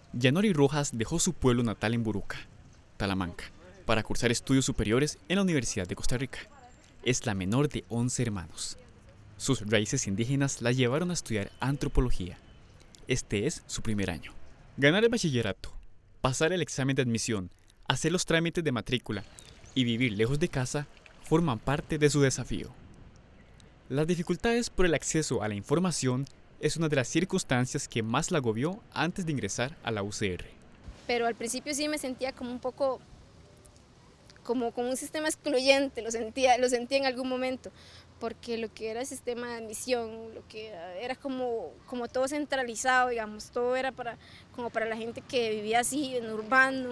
Yanori Rojas dejó su pueblo natal en Buruca, Talamanca, para cursar estudios superiores en la Universidad de Costa Rica. Es la menor de 11 hermanos. Sus raíces indígenas la llevaron a estudiar antropología. Este es su primer año. Ganar el bachillerato, pasar el examen de admisión, hacer los trámites de matrícula y vivir lejos de casa forman parte de su desafío. Las dificultades por el acceso a la información es una de las circunstancias que más la agobió antes de ingresar a la UCR. Pero al principio sí me sentía como un poco, como un sistema excluyente, lo sentía en algún momento, porque lo que era el sistema de admisión, lo que era como todo centralizado, digamos, todo era como para la gente que vivía así en urbano.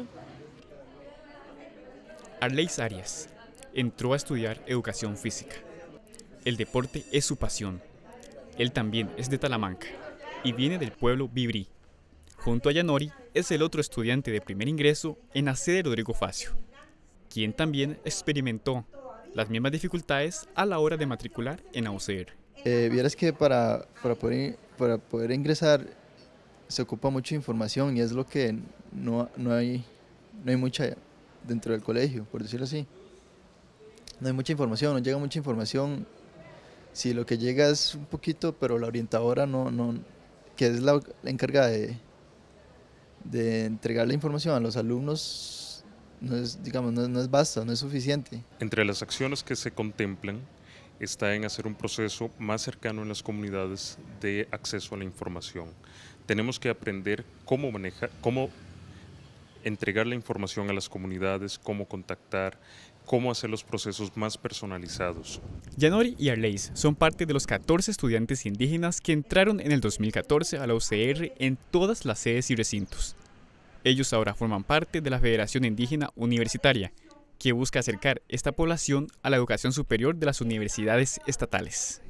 Arleis Arias entró a estudiar educación física. El deporte es su pasión. Él también es de Talamanca y viene del pueblo Vibrí. Junto a Yanori es el otro estudiante de primer ingreso en la sede Rodrigo Facio, quien también experimentó las mismas dificultades a la hora de matricular en la UCR. Vieras que para poder ingresar se ocupa mucha información y es lo que no hay mucha dentro del colegio, por decirlo así. No hay mucha información, no llega mucha información. Si lo que llega es un poquito, pero la orientadora que es la encargada de entregar la información a los alumnos, no es basta, no es suficiente. Entre las acciones que se contemplan está en hacer un proceso más cercano en las comunidades de acceso a la información. Tenemos que aprender cómo entregar la información a las comunidades, cómo contactar, cómo hacer los procesos más personalizados. Yanori y Arleis son parte de los 14 estudiantes indígenas que entraron en el 2014 a la UCR en todas las sedes y recintos. Ellos ahora forman parte de la Federación Indígena Universitaria, que busca acercar esta población a la educación superior de las universidades estatales.